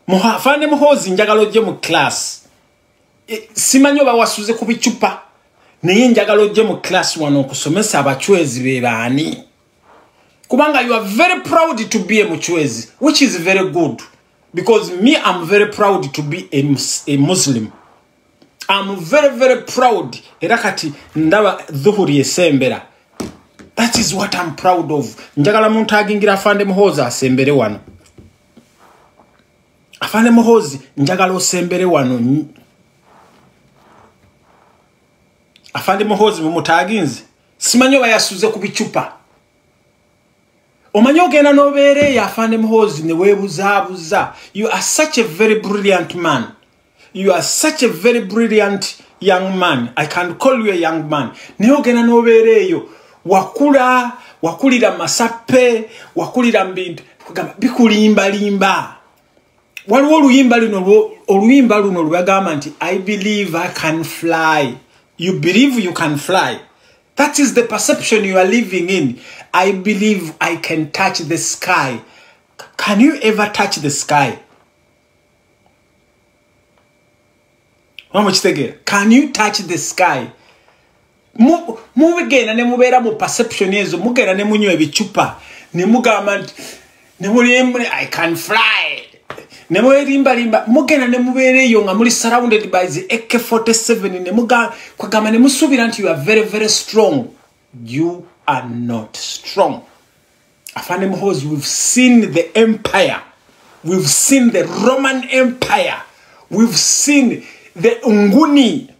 Afande Muhozi njagala ojje mu class. Simanyo bawasuze ku bicupa. Naye njagala ojje mu class wano okusomesa abachwezi be baani. Kubanga you are very proud to be a muchwezi, which is very good. Because me, I'm very proud to be a Muslim. I'm very, very proud. Erakati ndaba dhuhuri esembera. That is what I'm proud of. Njagala muntu agingira Afande Muhozi asembere wano. Afande Muhozi njagala osembere wano. Afande Muhozi mumutaginze. Simanyo bayasuze ku bicupa. Omanyo gena nobere ya Afande Muhozi ne webuzabuza. You are such a very brilliant man. You are such a very brilliant young man. I can call you a young man. Niyo gena nobere yo. Wakulira masape, wakulira mbintu. Bikulimba limba. Waliwo oluyimba luno lwagamba nti I believe I can fly. You believe you can fly. That is the perception you are living in. I believe I can touch the sky. Can you ever touch the sky? Can you touch the sky? Mugenda ne mubera mu perception ezo, mugenda ne munywa ebicupa, ne mugamba ne mulimba I can fly. Ne mulimba mugenda ne mubereyo nga muli surrounded by the AK-47 ne kwagamba ne musubira nti you are very, very strong. You are not strong. Afande Muhozi, we've seen the empire. We've seen the Roman Empire. We've seen the Nguni.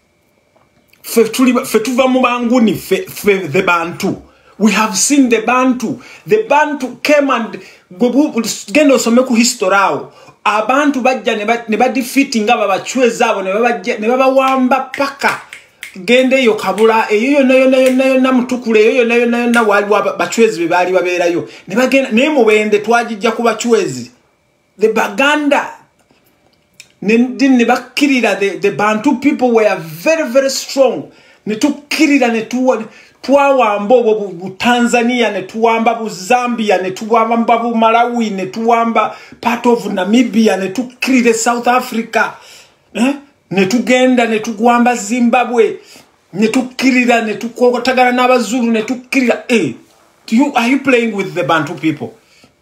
Fetuva mubanguni the Bantu. We have seen the Bantu. The Bantu came and gendo someku historao. Abantu bajja ne ba defeating aba bachwezabo ne baba wamba paka. Gende yo kabula eyo nayo na mutukule eyo nayo na wali bachwezi bali baberayo. Ne bagenda ne mubende twajijja ku bachwezi. The Baganda ne bakirira the Bantu people were very, very strong. Ne tukirira ne tuwamba obo Tanzania, ne tuwamba bu Zambia, ne tuwamba bu Malawi, ne tuwamba part of Namibia, ne tukirira South Africa. Ne tugenda ne tugwamba Zimbabwe, ne tukirira ne tukotagana n'abazulu ne tukirira. Are you playing with the Bantu people?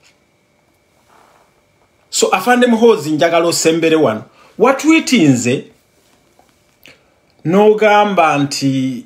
So Afande Muhozi njagala osembere wano. Watwitinze no gamba nti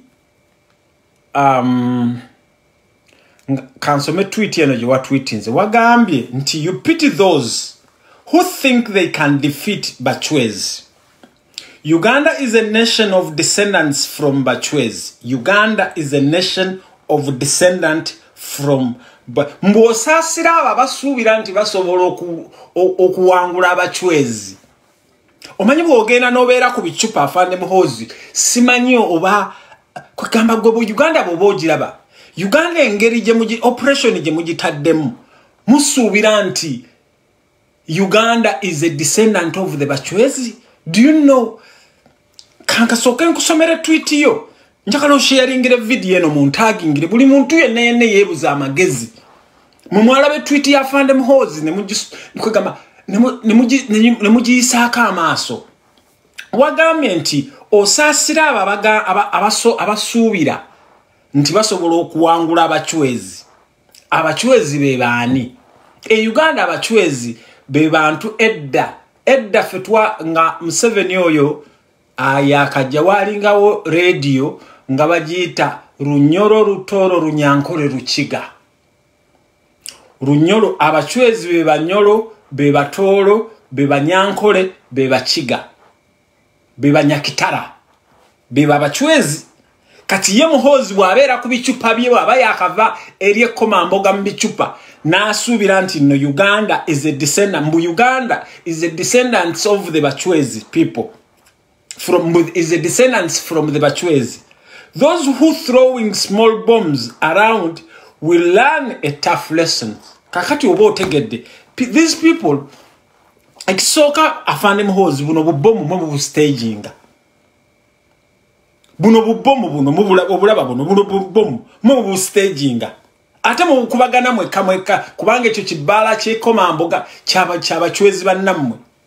kansome tweet eno je watwitinze wagambye nti you pity those who think they can defeat Bachwezi. Uganda is a nation of descendants from Bachwezi. Uganda is a nation of descendant from mbosasira aba basubira nti basobola okuwangula Abachwezi. Omanyi bwogenda nobeera ku bicupa Afande Muhozi, simanyi oba kwegamba gwe Uganda bw'ogiraba. Uganda engeri gye operation gye mugitaddemu musuubira nti Uganda is a descendant of the Bachwezi. Do you know? Kankasoke nkusomere tweet yo. Njagala osharingire video eno muntagingire buli muntu yenna yeebuza amagezi. Mumwalabe tweet ya Afande Muhozi kwegamba ne mugiyisaako amaaso. Wagambye nti osaasira abasuubira nti basobola okuwangula Abachwezi. Abachwezi be baani? Uganda Abachwezi be bantu edda fetwa nga Museveni oyo yakajja walingawo radio nga bagiyita Runyoro Rutoro Runyankole Rukiga. Runyoro Abachwezi be Banyoro, be Batoro, be Banyankole, be Bakiga, be Banyakitara, be Abachwezi. Kati ye Muhozi bw'abeera ku bicupa bye aba yakava eri ekkomamboga mu bicupa n'asuubira nti no Uganda is a descendant. Uganda is a descendants of the Bachwezi people. Is a descendants from the Bachwezi. Those who throwing small bombs around will learn a tough lesson. Kakati oba otegedde. These people ekisooka Afande Muhozi buno bubomu mu staging. Buno bubomu buno obulaba buno bubomu mu staging. Ate mu kubagana mweka kubanga ekyo kibala ky'ekkomamboga ky'Abachwezi bannammwe.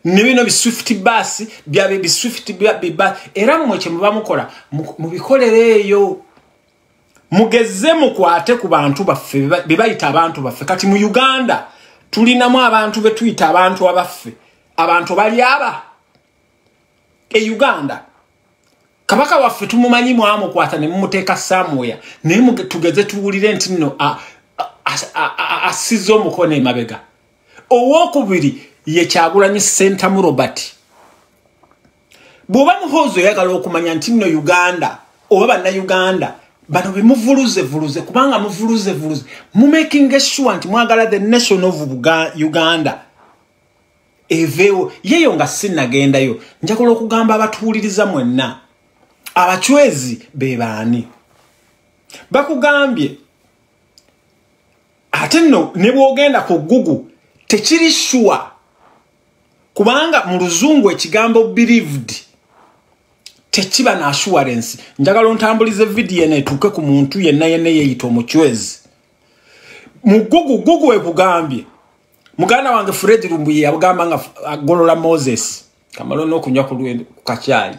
Nibino bi Swift bus byabe bi Swift bus era mwe kyemuba mukola mubikolereyo mugezze mukwate ku bantu baffe bibayita abantu baffe kati mu Uganda tulinamu abantu betuyita abantu abaffe abantu bali aba Uganda kabaka waffe tumumanyi mwamu kwata ne mumuteeka somewhere ne tugeze tuwulire nti nno asizo mukono emabega owokubiri ye Kyagulanyi Ssentamu Robert bwoba muhozo yagala okumanya nti nno Uganda oba bannayuganda bano be muvuluze kubanga muvuluze mu making sure nti mwagala the nation of Uganda eveo yeyo nga sinnagendayo njakola okugamba abatuwuliriza mwenna abachwezi bebaani bakugambye ate nno ne bwogenda ku Google tekiri sure kubanga mu luzungu ekigambo believed tekiba na assurance njagala ontambulize video netuke ku muntu yenna yeyita omuchwezi mu Google ekugambye muganda wange Fred Lumbuye yabugamba nga agolola Moses kamalo n'okunywa ku kakyali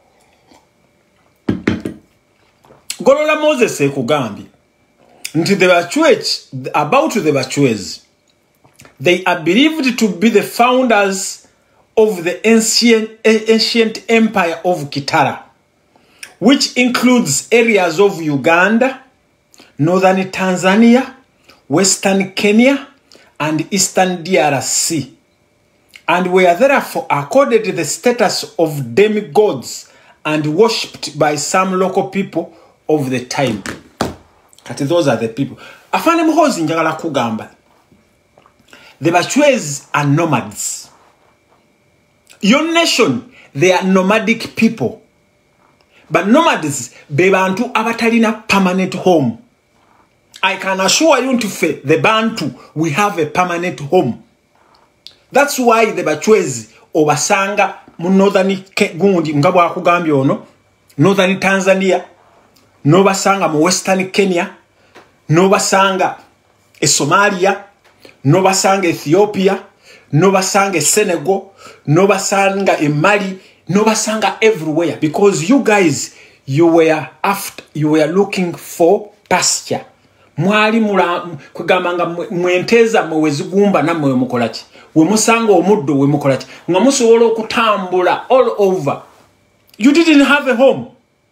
golola Moses ekugambye nti the Bachwezi about the Bachwezi they are believed to be the founders of the ancient empire of Kitara, which includes areas of Uganda, northern Tanzania, western Kenya, and eastern DRC, and were therefore accorded the status of demigods and worshipped by some local people of the time. Kati those are the people. Afane muhozi njagala kugamba. The Bachwezi are nomads. Your nation, they are nomadic people. But nomads, bebantu abatalina permanent home. I can assure you to say the Bantu, we have a permanent home. That's why the Bachwezi obasanga mu northern gundi ngabo akugambye ono, northern Tanzania, no basanga mu western Kenya, no basanga Somalia, no basanga Ethiopia, no basanga Senegal, no basanga Mali, no basanga everywhere because you guys you were looking for pasture. Mwali kugambanga mwenteza mwezigumba namwe mukolaki we musanga omuddo we mukolaki nga musobola okutambula all over. You didn't have a home.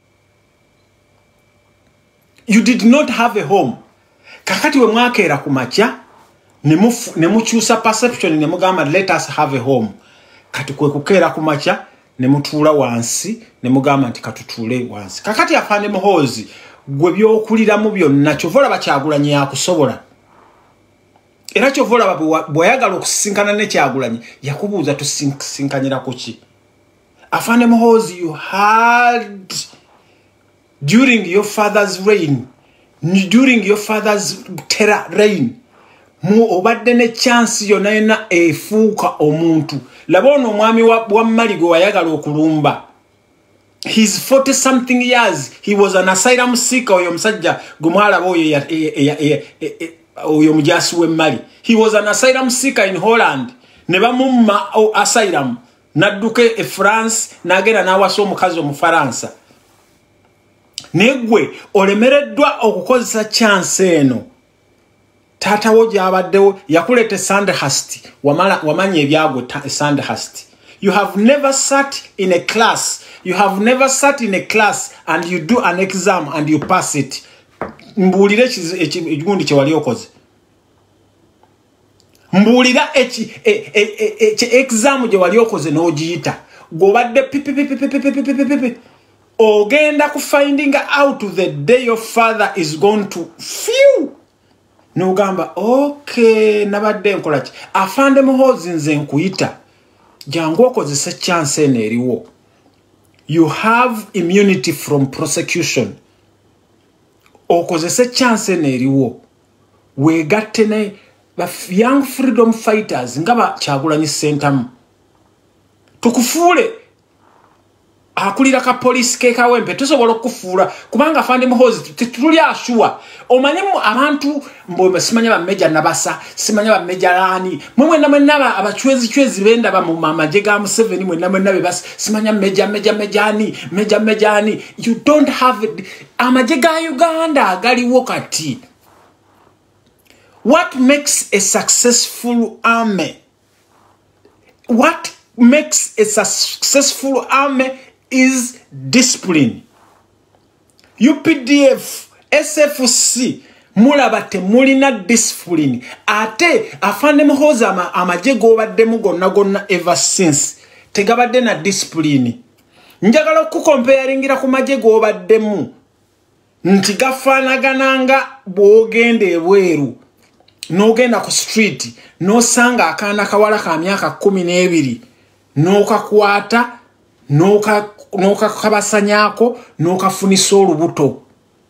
You did not have a home. Kakati we mwakeera kumacha ne mukyusa perception ne mugamba let us have a home. Kati kwe kukeera kumacha ne mutuula wansi ne mugamba nti katutuule wansi. Kakati afande muhozi gwe byokuliramu byonna kyovola Bakyagulanyi yakusobola. Era kyovola bwayagala okusisinkana ne Kyagulanyi yakubuuza tusinkanyira kuki. Afande muhozi you had during your father's reign, during your father's terror reign, mu obadde ne chance yonna efuuka omuntu. Labono omwami wa Maligo wayagala okulumba. He's 40 something years. He was an asylum seeker oyo musajja gumwala oyo mujasi we Mali. He was an asylum seeker in Holland. Ne bamumma asylum nadduke France nagenda nawasa omukazi mu Faransa. Negwe olemereddwa okukozesa chance eno. Tata wo gyabaddewo yakulete Sandhurst wamanya ebyagwe Sandhurst. You have never sat in a class. You have never sat in a class and you do an exam and you pass it. Mbulire ekigundi kye wali okoze. Mbulira exam gye wali okoze n'ogiyita. Gobadde pipi. Ogenda ku finding out the day your father is going to feel. Nogamba okay nabadde nkolaki. Afande muhozi nze nkuyita. Jangu okozesa chance eno eriwo. You have immunity from prosecution. Okozesa chance eno eriwo. Wegatte ne young freedom fighters nga Bakyagulanyi Ssentamu. Tukufuule akulira ka police ke kawempe tusobola okufuula kubanga Afande Muhoozi tuli ashua omanyimu abantu mbo simanya ba Meja Nabasa simanya ba Meja Lani mwe naba abachwezi benda ba mu mamaje ga Museveni mwe nabe basi simanya Mejani you don't have it. Amaje ga Uganda galiwo kati. What makes a successful army? What makes a successful army is discipline. UPDF, SFC, mulabate mulina discipline. Ate Afande Muhoozi amaje gobadde gonna ever since. Tegabadde na discipline. Njagala okukomparingira ku maje gobaddemu. Nti gafaanagananga bwogende ebweru. Nogenda ku street nosanga akaana kawala ka myaka 12 nokakwata nokakabasanyako nokafunisa olubuto